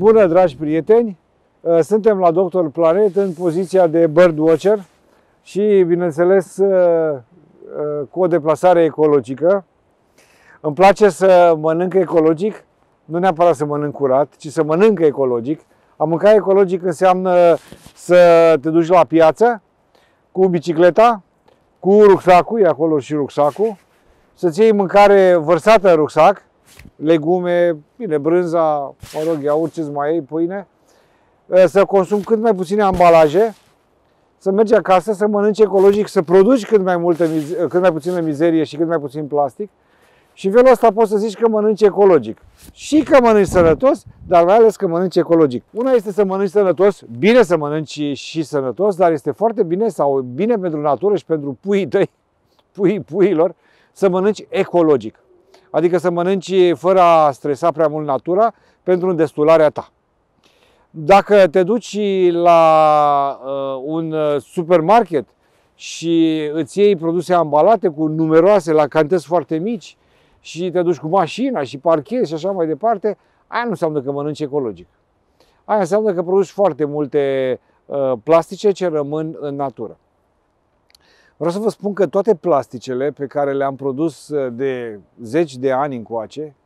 Bună, dragi prieteni! Suntem la Dr. Planet în poziția de birdwatcher și, bineînțeles, cu o deplasare ecologică. Îmi place să mănânc ecologic, nu neapărat să mănânc curat, ci să mănânc ecologic. A mânca ecologic înseamnă să te duci la piață cu bicicleta, cu rucsacul, e acolo și rucsacul, să-ți iei mâncare vărsată în rucsac, legume, bine, brânza, mă rog, iaurt, ce-ți mai iei, pâine, să consumi cât mai puține ambalaje, să mergi acasă, să mănânci ecologic, să produci cât mai puțină mizerie și cât mai puțin plastic. Și în felul ăsta poți să zici că mănânci ecologic. Și că mănânci sănătos, dar mai ales că mănânci ecologic. Una este să mănânci sănătos, bine să mănânci și sănătos, dar este foarte bine sau bine pentru natură și pentru puii tăi, puiilor, să mănânci ecologic. Adică să mănânci fără a stresa prea mult natura pentru îndestularea ta. Dacă te duci la un supermarket și îți iei produse ambalate cu numeroase la cantități foarte mici și te duci cu mașina și parchezi și așa mai departe, aia nu înseamnă că mănânci ecologic. Aia înseamnă că produci foarte multe plastice ce rămân în natură. Vreau să vă spun că toate plasticele pe care le-am produs de zeci de ani încoace,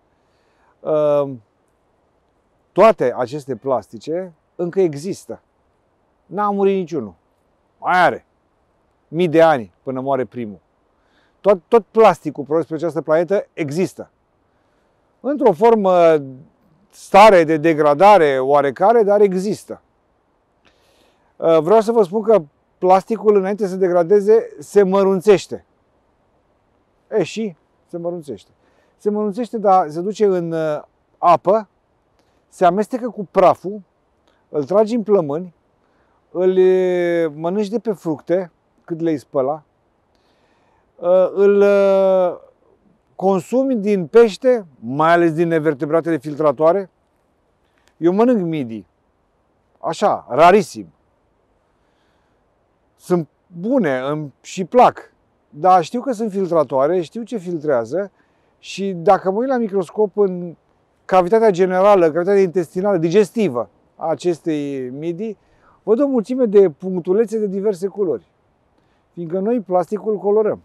toate aceste plastice încă există. N-a murit niciunul. Mai are mii de ani până moare primul. Tot plasticul produs pe această planetă există. Într-o formă, stare de degradare oarecare, dar există. Vreau să vă spun că plasticul, înainte să degradeze, se mărunțește. Și se mărunțește. Se mărunțește, dar se duce în apă, se amestecă cu praful, îl tragi în plămâni, îl mănânci de pe fructe, cât le-ai spăla, îl consumi din pește, mai ales din nevertebratele filtratoare. Eu mănânc midii, așa, rarisim. Sunt bune, îmi și plac, dar știu că sunt filtratoare, știu ce filtrează și dacă mă uit la microscop în cavitatea generală, cavitatea intestinală, digestivă a acestei midii, văd o mulțime de punctulețe de diverse culori. Fiindcă noi plasticul colorăm.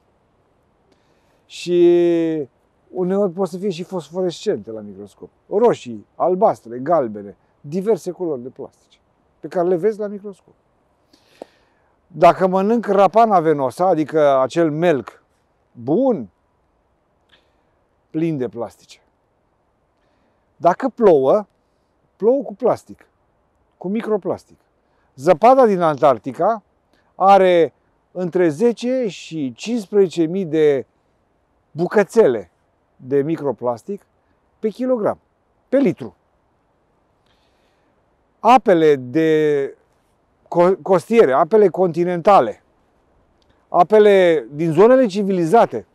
Și uneori pot să fie și fosforescente la microscop. Roșii, albastre, galbene, diverse culori de plastice pe care le vezi la microscop. Dacă mănânc rapana venosa, adică acel melc bun, plin de plastice. Dacă plouă, plouă cu plastic, cu microplastic. Zăpada din Antarctica are între 10 și 15.000 de bucățele de microplastic pe kilogram, pe litru. Apele de costiere, apele continentale, apele din zonele civilizate,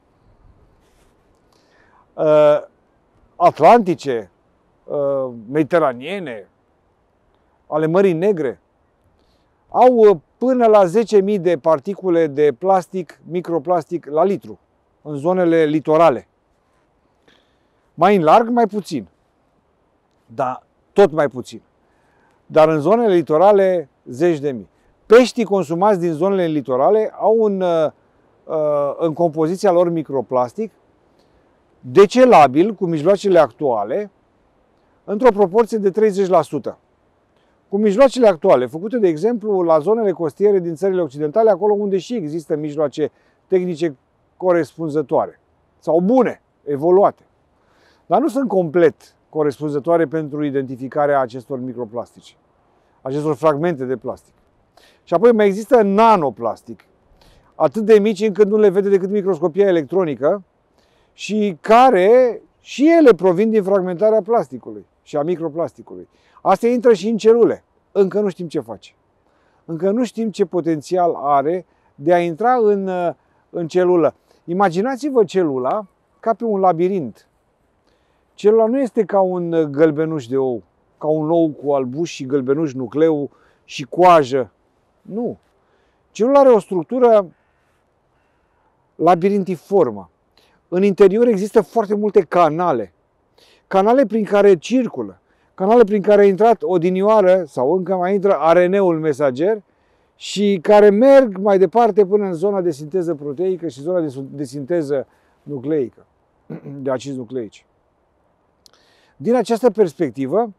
atlantice, mediteraniene, ale Mării Negre, au până la 10.000 de particule de plastic, microplastic la litru, în zonele litorale. Mai în larg, mai puțin, dar tot mai puțin. Dar în zonele litorale, zeci de mii. Peștii consumați din zonele litorale au în compoziția lor microplastic decelabil cu mijloacele actuale într-o proporție de 30%. Cu mijloacele actuale, făcute, de exemplu, la zonele costiere din țările occidentale, acolo unde și există mijloace tehnice corespunzătoare sau bune, evoluate. Dar nu sunt complet corespunzătoare pentru identificarea acestor microplastice, acestor fragmente de plastic. Și apoi mai există nanoplastic, atât de mici încât nu le vede decât microscopia electronică și care și ele provin din fragmentarea plasticului și a microplasticului. Astea intră și în celule. Încă nu știm ce face. Încă nu știm ce potențial are de a intra în celulă. Imaginați-vă celula ca pe un labirint. Celula nu este ca un gălbenuș de ou, ca un ou cu albuș și gălbenuș, nucleu și coajă. Nu. Celula are o structură labirintiformă. În interior există foarte multe canale. Canale prin care circulă, canale prin care a intrat odinioară sau încă mai intră ARN-ul mesager și care merg mai departe până în zona de sinteză proteică și zona de sinteză nucleică, de acizi nucleici. Din această perspectivă,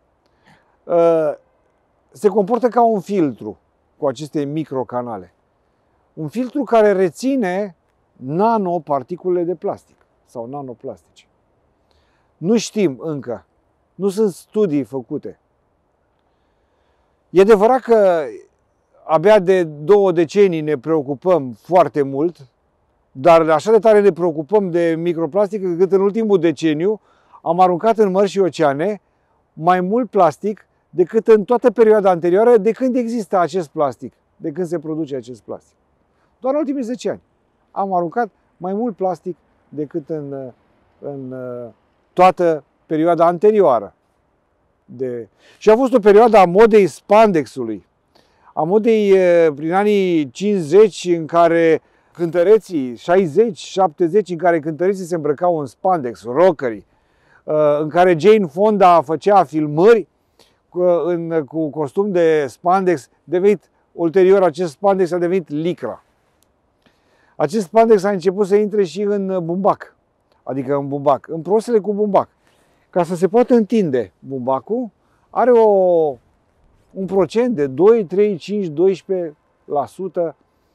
se comportă ca un filtru cu aceste microcanale. Un filtru care reține nanoparticule de plastic sau nanoplastice. Nu știm încă, nu sunt studii făcute. E adevărat că abia de 2 decenii ne preocupăm foarte mult, dar așa de tare ne preocupăm de microplastic încât în ultimul deceniu am aruncat în mări și oceane mai mult plastic decât în toată perioada anterioară de când există acest plastic, de când se produce acest plastic. Doar în ultimii 10 ani am aruncat mai mult plastic decât în toată perioada anterioară. Și a fost o perioadă a modei spandexului, a modei prin anii 50 în care cântăreții, 60-70 în care cântăreții se îmbrăcau în spandex, rockerii, în care Jane Fonda făcea filmări cu costum de spandex, ulterior acest spandex a devenit licra. Acest spandex a început să intre și în bumbac, adică în prosele cu bumbac. Ca să se poată întinde bumbacul, are un procent de 2, 3, 5, 12%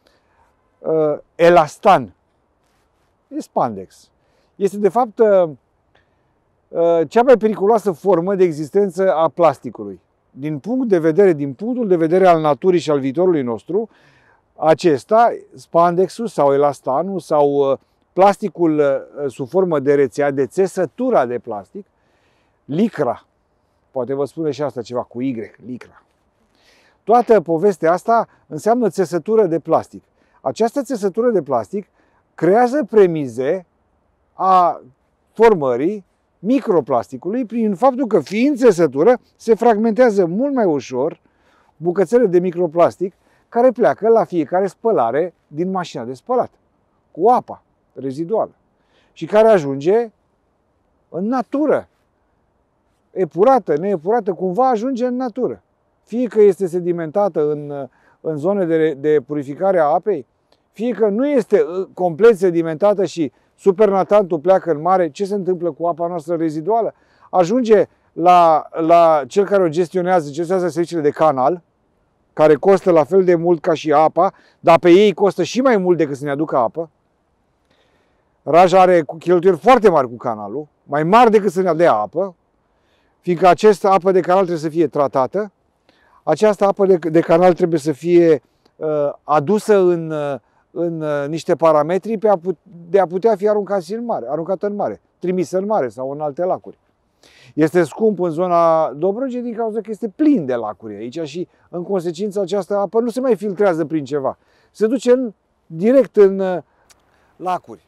elastan. E spandex. Este de fapt cea mai periculoasă formă de existență a plasticului. Din punctul de vedere al naturii și al viitorului nostru, acesta, spandexul sau elastanul sau plasticul sub formă de rețea, de țesătura de plastic, licra, poate vă spune și asta ceva cu Y, licra. Toată povestea asta înseamnă țesătură de plastic. Această țesătură de plastic creează premize a formării microplasticului prin faptul că, fiind țesătură, se fragmentează mult mai ușor bucățele de microplastic care pleacă la fiecare spălare din mașina de spălat, cu apa reziduală și care ajunge în natură. Epurată, neepurată, cumva ajunge în natură. Fie că este sedimentată în zone de purificare a apei, fie că nu este complet sedimentată și supernatantul pleacă în mare, ce se întâmplă cu apa noastră reziduală? Ajunge la cel care o gestionează serviciile de canal, care costă la fel de mult ca și apa, dar pe ei costă și mai mult decât să ne aducă apă. Raja are cheltuieli foarte mari cu canalul, mai mari decât să ne dea apă, fiindcă această apă de canal trebuie să fie tratată, această apă de canal trebuie să fie adusă în niște parametri de a putea fi aruncată în mare, trimisă în mare sau în alte lacuri. Este scump în zona Dobrogei din cauza că este plin de lacuri aici și în consecință această apă nu se mai filtrează prin ceva. Se duce direct în lacuri.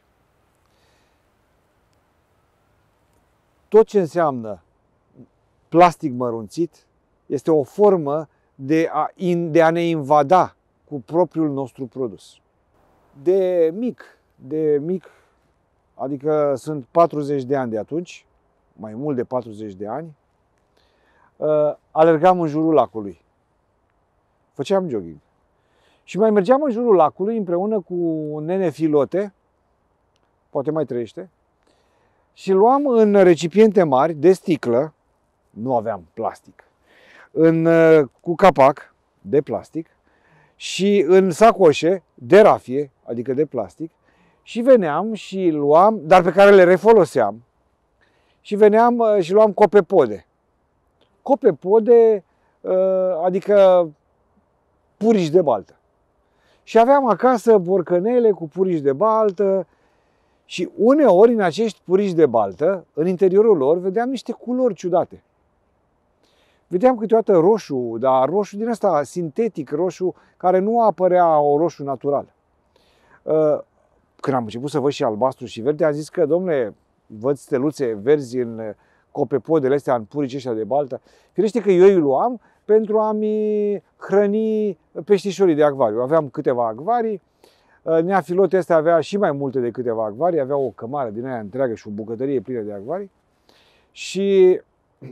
Tot ce înseamnă plastic mărunțit este o formă de a ne invada cu propriul nostru produs. De mic, adică sunt 40 de ani de atunci, mai mult de 40 de ani, alergam în jurul lacului. Făceam jogging. Și mai mergeam în jurul lacului împreună cu nene Filote, poate mai trăiește, și luam în recipiente mari de sticlă, nu aveam plastic, cu capac de plastic și în sacoșe de rafie, adică de plastic, și veneam și luam, dar pe care le refoloseam, și veneam și luam copepode. Copepode, adică purici de baltă. Și aveam acasă borcănele cu purici de baltă și uneori în acești purici de baltă, în interiorul lor, vedeam niște culori ciudate. Vedeam câteodată roșu, dar roșu din ăsta sintetic, roșu care nu apărea o roșu natural. Când am început să văd și albastru și verde, am zis că, domnule, văd steluțe verzi în copepodele astea, în purici ăștia de baltă. Firește că eu îi luam pentru a-mi hrăni peștișorii de acvariu. Aveam câteva acvarii, Nea Filote astea avea și mai multe de câteva acvarii, avea o cămară din aia întreagă și o bucătărie plină de acvarii. Și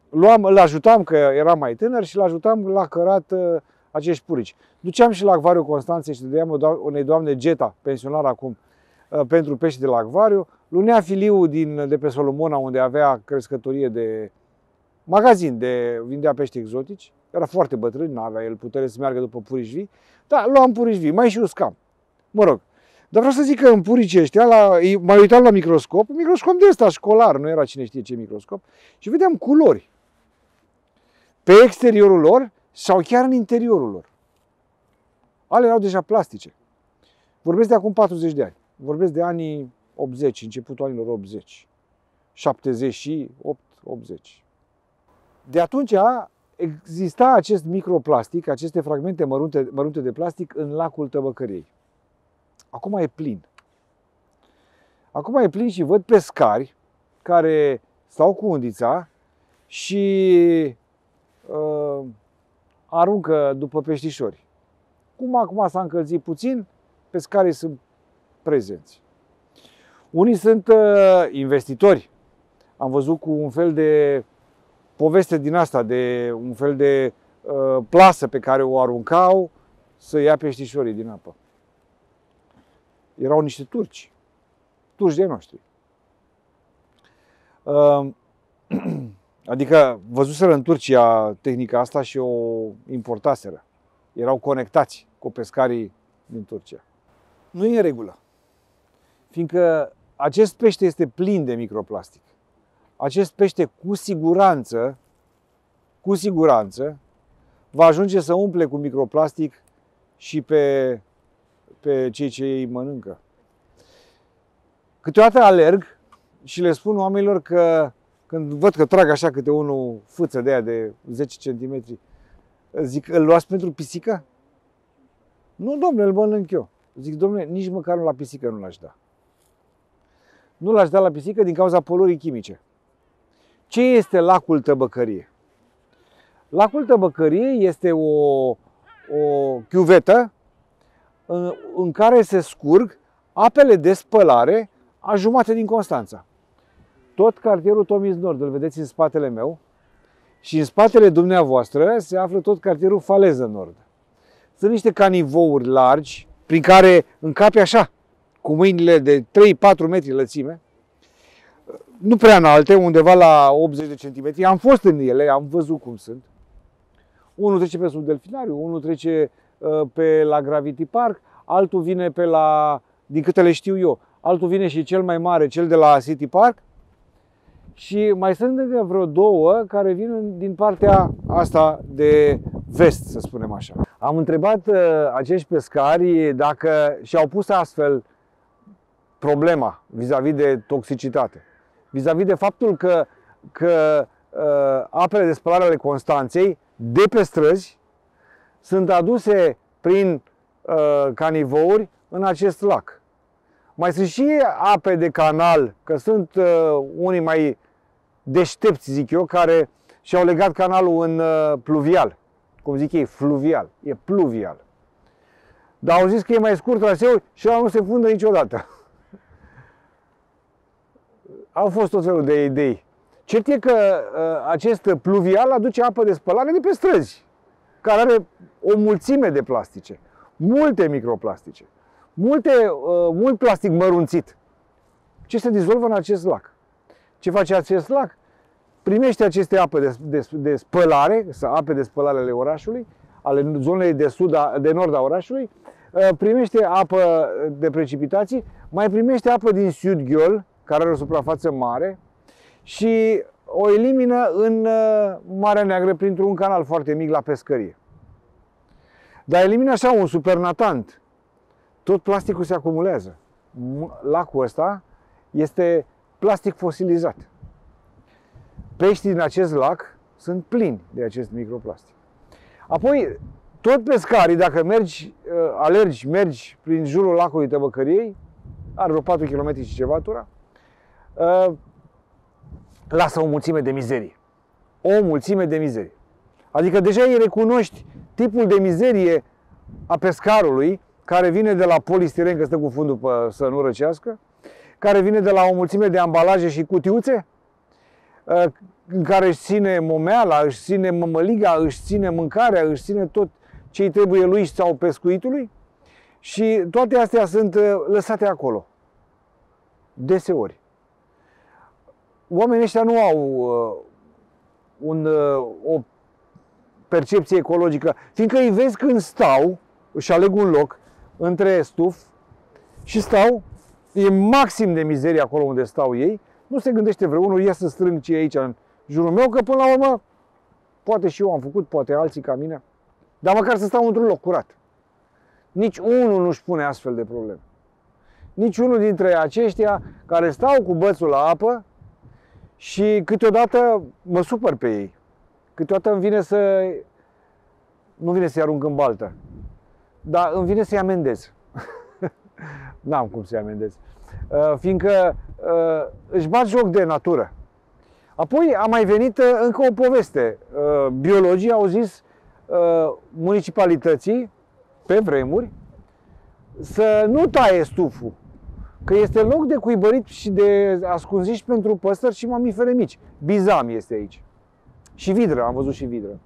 îl ajutam, că era mai tânăr, și îl ajutam la cărat acești purici. Duceam și la Acvariu Constanței și dădeam unei doamne Geta, pensionar acum, pentru pești de la Acvariu. Lunea Filiu de pe Solomona, unde avea crescătorie de magazin, vindea pești exotici. Era foarte bătrân, nu avea el putere să meargă după purici vii. Da, luam purici vii, mai și uscam. Mă rog. Dar vreau să zic că în puricii ăștia, m-am uitat la microscop de ăsta școlar, nu era cine știe ce microscop, și vedeam culori pe exteriorul lor sau chiar în interiorul lor. Ale erau deja plastice. Vorbesc de acum 40 de ani. Vorbesc de anii 80, începutul anilor 80. 78, 80. De atunci exista acest microplastic, aceste fragmente mărunte de plastic în lacul Tăbăcăriei. Acum e plin. Acum e plin și văd pescari care stau cu undița și aruncă după peștișori. Cum acum s-a încălzit puțin, pescarii sunt prezenți. Unii sunt investitori. Am văzut cu un fel de poveste din asta, de un fel de plasă pe care o aruncau să ia peștișorii din apă. Erau niște turci de noștri. Adică văzuseră în Turcia tehnica asta și o importaseră. Erau conectați cu pescarii din Turcia. Nu e în regulă, fiindcă acest pește este plin de microplastic. Acest pește cu siguranță, va ajunge să umple cu microplastic și pe cei ce îi mănâncă. Câteodată alerg și le spun oamenilor că când văd că trag așa câte unul fâță de aia de 10 cm, zic, îl luați pentru pisică? Nu, domnule, îl mănânc eu. Zic, domnule, nici măcar la pisică nu l-aș da. Nu l-aș da la pisică din cauza poluării chimice. Ce este lacul Tăbăcărie? Lacul Tăbăcărie este o chiuvetă în care se scurg apele de spălare a jumate din Constanța. Tot cartierul Tomis Nord, îl vedeți în spatele meu, și în spatele dumneavoastră se află tot cartierul Faleză Nord. Sunt niște canivouri largi prin care încapi așa, cu mâinile de 3-4 metri lățime, nu prea înalte, undeva la 80 de centimetri. Am fost în ele, am văzut cum sunt. Unul trece pe sub Delfinariu, unul trece pe la Gravity Park, altul vine pe la, din câte le știu eu, altul vine și cel mai mare, cel de la City Park. Și mai sunt încă vreo două care vin din partea asta de vest, să spunem așa. Am întrebat acești pescari dacă și-au pus astfel problema vis-a-vis de toxicitate. Vis-a-vis de faptul că apele de spălare ale Constanței de pe străzi sunt aduse prin canivouri în acest lac. Mai sunt și ape de canal, că sunt unii mai deștepți, zic eu, care și-au legat canalul în pluvial. Cum zic ei, fluvial. E pluvial. Dar au zis că e mai scurt traseul și ăla nu se fundă niciodată. Au fost tot felul de idei. Cert e că acest pluvial aduce apă de spălare de pe străzi, care are o mulțime de plastice, multe microplastice, mult plastic mărunțit. Ce se dizolvă în acest lac? Ce face acest lac? Primește aceste ape de spălare, ape de spălare ale orașului, ale zonei de nord a orașului, primește apă de precipitații, mai primește apă din Sudghiol, care are o suprafață mare, și o elimină în Marea Neagră printr-un canal foarte mic la pescărie. Dar elimină așa un supernatant. Tot plasticul se acumulează. Lacul ăsta este plastic fosilizat. Peștii din acest lac sunt plini de acest microplastic. Apoi, tot pescarii, dacă mergi prin jurul lacului Tăbăcăriei, are vreo 4 km și ceva tura, lasă o mulțime de mizerie. O mulțime de mizerie. Adică deja îi recunoști tipul de mizerie a pescarului, care vine de la polistiren, că stă cu fundul să nu răcească, care vine de la o mulțime de ambalaje și cutiuțe, în care își ține momeala, își ține mămăliga, își ține mâncarea, își ține tot ce-i trebuie lui sau pescuitului și toate astea sunt lăsate acolo. Deseori. Oamenii ăștia nu au o percepție ecologică, fiindcă îi vezi când stau, își aleg un loc între stuf și stau, e maxim de mizerie acolo unde stau ei, nu se gândește vreunul, ia să strâng ce e aici în jurul meu, că până la urmă, poate și eu am făcut, poate alții ca mine, dar măcar să stau într-un loc curat. Nici unul nu-și pune astfel de probleme. Nici unul dintre aceștia care stau cu bățul la apă și câteodată mă supăr pe ei. Câteodată îmi vine nu vine să-i arunc în baltă, dar îmi vine să-i amendez. N-am cum să-i amendez. Fiindcă își bat joc de natură. Apoi a mai venit încă o poveste. Biologii au zis municipalității, pe vremuri, să nu taie stuful, că este loc de cuibărit și de ascunziș pentru păsări și mamifere mici. Bizam este aici. Și vidră, am văzut și vidră.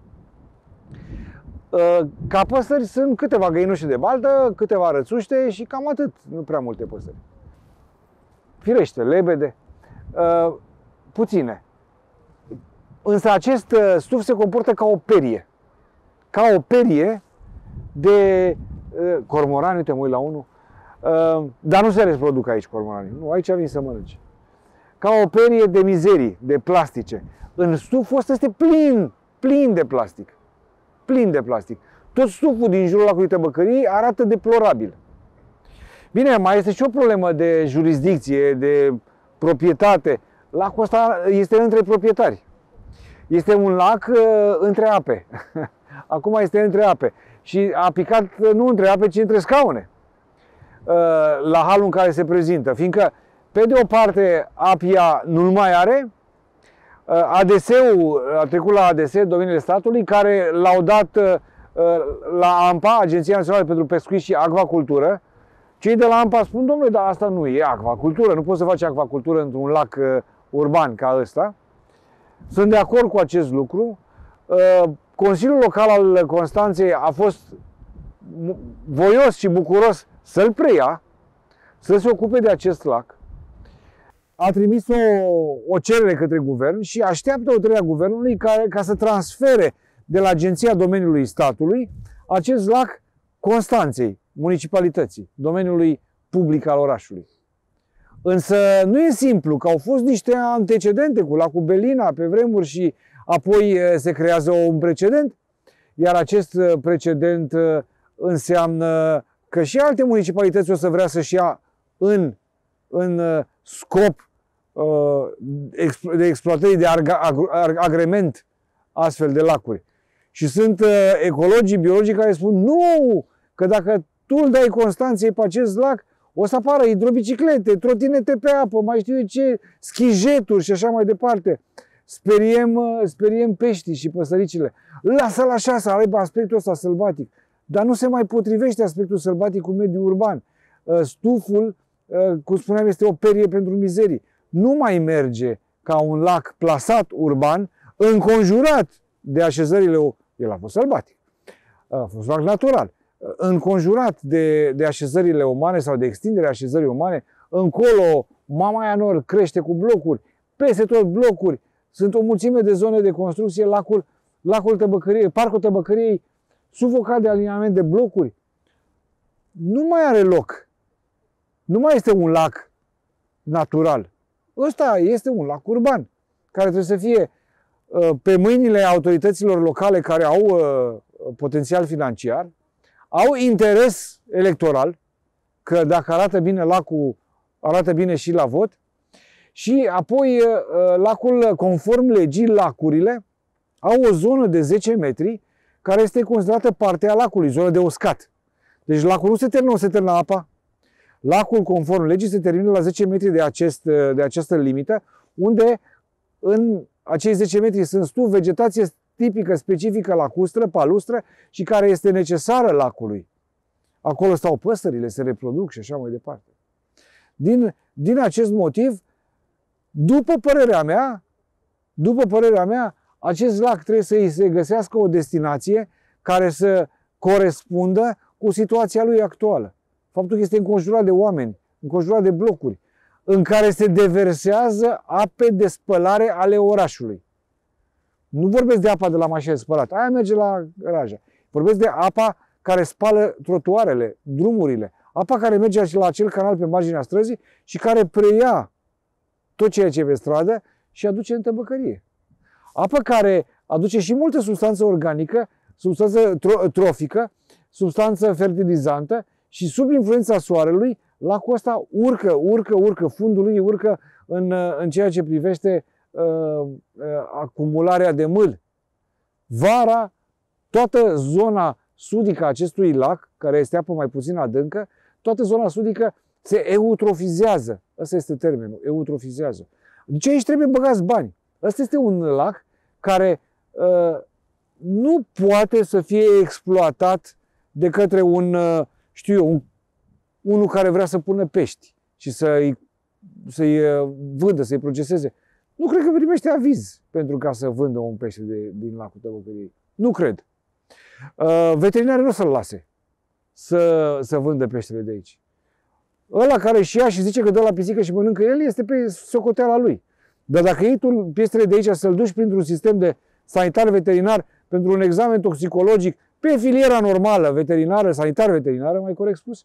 Ca păsări sunt câteva găinușe de baltă, câteva rățuște și cam atât, nu prea multe păsări. Firește, lebede, puține. Însă acest stuf se comportă ca o perie. Ca o perie de cormorani, uite, mă uit la unul, dar nu se reproduc aici cormoranii, nu, aici vin să mănânce. Ca o perie de mizerii, de plastice. În stuful ăsta este plin de plastic. Plin de plastic. Tot stuful din jurul lacului Tăbăcăriei arată deplorabil. Bine, mai este și o problemă de jurisdicție, de proprietate. Lacul ăsta este între proprietari. Este un lac între ape. Acum este între ape. Și a picat nu între ape, ci între scaune. La halul în care se prezintă. Fiindcă, pe de o parte, Apia nu mai are. ADS-ul, a trecut la ADS, domeniile statului, care l-au dat la AMPA, Agenția Națională pentru Pescuit și Acvacultură. Cei de la AMPA spun, domnule, dar asta nu e acvacultură, nu poți să faci acvacultură într-un lac urban ca ăsta. Sunt de acord cu acest lucru. Consiliul Local al Constanței a fost voios și bucuros să-l preia, să se ocupe de acest lac. A trimis o cerere către guvern și așteaptă hotărârea guvernului ca să transfere de la Agenția Domeniului Statului acest lac Constanței, municipalității, domeniului public al orașului. Însă nu e simplu, că au fost niște antecedente cu lacul Belina pe vremuri și apoi se creează un precedent, iar acest precedent înseamnă că și alte municipalități o să vrea să-și ia în scop de exploatării de agrement astfel de lacuri. Și sunt ecologii, biologii care spun nu, că dacă tu îl dai Constanței pe acest lac, o să apară hidrobiciclete, trotinete pe apă, mai știu eu ce, schijeturi și așa mai departe. Speriem peștii și păsăricile. Lasă-l așa să aibă aspectul ăsta sălbatic. Dar nu se mai potrivește aspectul sălbatic cu mediul urban. Stuful, cum spuneam, este o perie pentru mizerii. Nu mai merge ca un lac plasat urban, înconjurat de așezările. El a fost sălbatic. A fost lac natural. Înconjurat de așezările umane sau de extinderea așezării umane. Încolo, Mamaia Nord crește cu blocuri. Peste tot blocuri. Sunt o mulțime de zone de construcție. Lacul Tăbăcăriei, Parcul Tăbăcăriei, sufocat de aliniament de blocuri. Nu mai are loc. Nu mai este un lac natural. Ăsta este un lac urban, care trebuie să fie pe mâinile autorităților locale care au potențial financiar, au interes electoral, că dacă arată bine lacul, arată bine și la vot, și apoi lacul, conform legii, lacurile au o zonă de 10 metri care este considerată parte a lacului, zonă de uscat. Deci lacul nu se termină apa. Lacul, conform legii, se termină la 10 metri de această limită, unde în acei 10 metri sunt stuf, vegetație tipică, specifică, lacustră, palustră și care este necesară lacului. Acolo stau păsările, se reproduc și așa mai departe. Din acest motiv, după părerea mea, După părerea mea, acest lac trebuie să îi se găsească o destinație care să corespundă cu situația lui actuală. Faptul că este înconjurat de oameni, înconjurat de blocuri, în care se deversează ape de spălare ale orașului. Nu vorbesc de apa de la mașină spălată, aia merge la garaja. Vorbesc de apa care spală trotuarele, drumurile, apa care merge la acel canal pe marginea străzii și care preia tot ceea ce e pe stradă și aduce în tăbăcărie. Apă care aduce și multă substanță organică, substanță trofică, substanță fertilizantă și sub influența soarelui, lacul ăsta urcă, fundul lui urcă în ceea ce privește acumularea de mâl. Vara, toată zona sudică a acestui lac, care este apă mai puțin adâncă, toată zona sudică se eutrofizează. Ăsta este termenul, eutrofizează. Deci aici trebuie băgați bani. Ăsta este un lac care nu poate să fie exploatat de către unul care vrea să pună pești și să-i vândă, să-i proceseze. Nu cred că primește aviz pentru ca să vândă un pește din lacul Tăbăcăriei. Nu cred. Veterinarii nu o să-l lase să vândă peștele de aici. Ăla care și ia și zice că dă la pisică și mănâncă el, este pe socoteala lui. Dar dacă iei tu peștele de aici să-l duci printr-un sistem de sanitar-veterinar pentru un examen toxicologic pe filiera normală, veterinară, sanitar-veterinară, mai corect spus,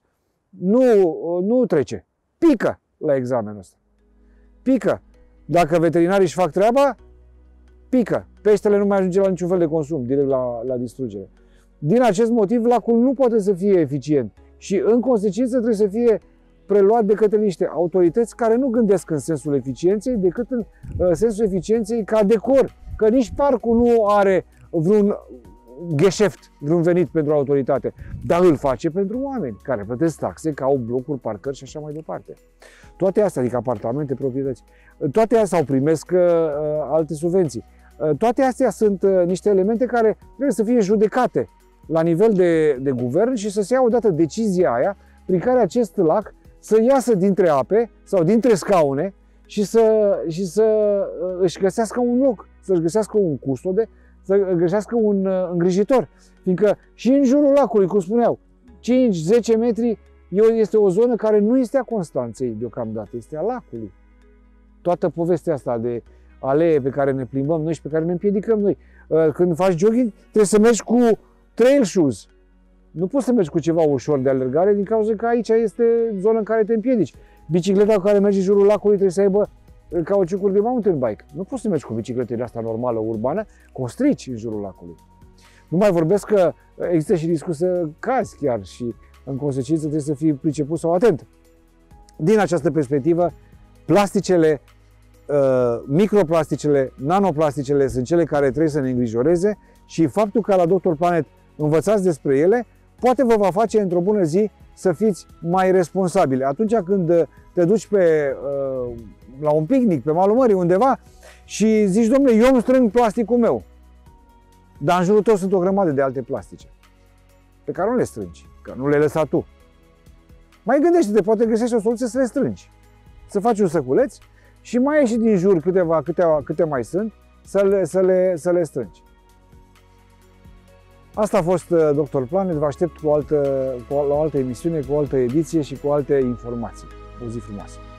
nu trece. Pică la examenul ăsta. Pică. Dacă veterinarii își fac treaba, pică. Peștele nu mai ajunge la niciun fel de consum, direct la distrugere. Din acest motiv, lacul nu poate să fie eficient și, în consecință, trebuie să fie preluat de către niște autorități care nu gândesc în sensul eficienței, decât în sensul eficienței ca decor. Că nici parcul nu are vreun gheșeft, vreun venit pentru autoritate, dar îl face pentru oameni care plătesc taxe, că au blocuri, parcări și așa mai departe. Toate astea, adică apartamente, proprietăți, toate astea sau primesc alte subvenții. Toate astea sunt niște elemente care trebuie să fie judecate la nivel de guvern și să se ia odată decizia aia prin care acest lac să iasă dintre ape sau dintre scaune și să își găsească un loc, să-și găsească un custode, să găsească un îngrijitor. Fiindcă și în jurul lacului, cum spuneau, 5-10 metri este o zonă care nu este a Constanței deocamdată, este a lacului. Toată povestea asta de alee pe care ne plimbăm noi și pe care ne împiedicăm noi. Când faci jogging, trebuie să mergi cu trail shoes. Nu poți să mergi cu ceva ușor de alergare din cauza că aici este zona în care te împiedici. Bicicleta cu care mergi în jurul lacului trebuie să aibă cauciucuri de mountain bike. Nu poți să mergi cu bicicletele asta normală, urbană, că o strici în jurul lacului. Nu mai vorbesc că există și riscul să cazi chiar și în consecință trebuie să fii priceput sau atent. Din această perspectivă, plasticele, microplasticele, nanoplasticele sunt cele care trebuie să ne îngrijoreze și faptul că la Dr. Planet învățați despre ele, poate vă va face într-o bună zi să fiți mai responsabili. Atunci când te duci la un picnic pe malul mării undeva și zici, domnule, eu îmi strâng plasticul meu, dar în jurul tău sunt o grămadă de alte plastice pe care nu le strângi, că nu le lăsa tu. Mai gândește-te, poate găsești o soluție să le strângi. Să faci un săculeț și mai ieși din jur câte mai sunt, să le strângi. Asta a fost Dr. Planet, vă aștept la o altă emisiune, cu o altă ediție și cu alte informații. O zi frumoasă!